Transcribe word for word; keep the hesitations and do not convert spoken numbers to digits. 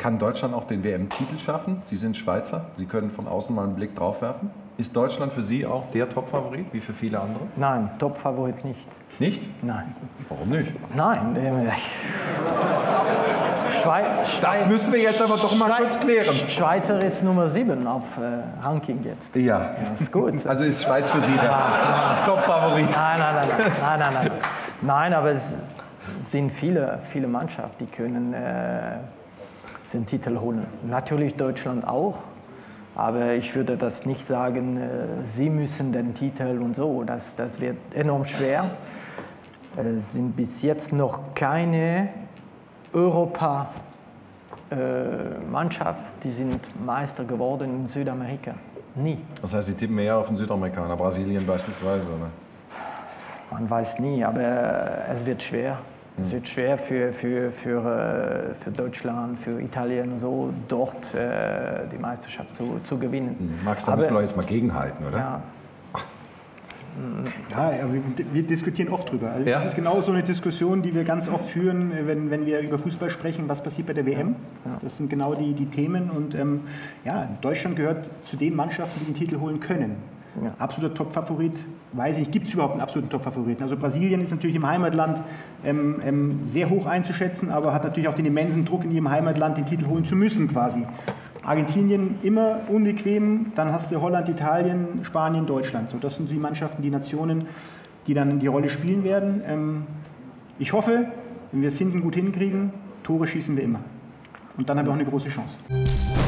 kann Deutschland auch den W M-Titel schaffen? Sie sind Schweizer, Sie können von außen mal einen Blick drauf werfen. Ist Deutschland für Sie auch der Top-Favorit, wie für viele andere? Nein, Top-Favorit nicht. Nicht? Nein. Warum nicht? Nein. Äh, Schweiz, Schweiz, das müssen wir jetzt aber doch mal Schweiz, kurz klären. Schweizer ist Nummer sieben auf äh, Ranking jetzt. Ja. Ja, ist gut. Also ist Schweiz für Sie der Top-Favorit? Nein, nein, nein, nein, nein, nein, nein. Nein, aber es sind viele, viele Mannschaften, die können äh, den Titel holen. Natürlich Deutschland auch. Aber ich würde das nicht sagen, äh, sie müssen den Titel und so. Das, das wird enorm schwer. Es sind bis jetzt noch keine Europa-Mannschaft, äh, die sind Meister geworden in Südamerika. Nie. Das heißt, Sie tippen eher auf den Südamerikaner, Brasilien beispielsweise, oder? Man weiß nie, aber es wird schwer. Es wird schwer für, für, für, für Deutschland, für Italien und so, dort äh, die Meisterschaft zu, zu gewinnen. Max, da müssen wir jetzt mal gegenhalten, oder? Ja. Ja, wir, wir diskutieren oft drüber. Also Ja. Das ist genau so eine Diskussion, die wir ganz oft führen, wenn, wenn wir über Fußball sprechen, was passiert bei der W M. Ja. Das sind genau die, die Themen. Und ähm, ja, Deutschland gehört zu den Mannschaften, die den Titel holen können. Ja. Absoluter Top-Favorit, weiß ich nicht, gibt es überhaupt einen absoluten Top-Favoriten? Also Brasilien ist natürlich im Heimatland ähm, ähm, sehr hoch einzuschätzen, aber hat natürlich auch den immensen Druck in ihrem Heimatland, den Titel holen zu müssen quasi. Argentinien immer unbequem, dann hast du Holland, Italien, Spanien, Deutschland. So, das sind die Mannschaften, die Nationen, die dann die Rolle spielen werden. Ähm, ich hoffe, wenn wir es hinten gut hinkriegen, Tore schießen wir immer. Und dann haben wir auch eine große Chance.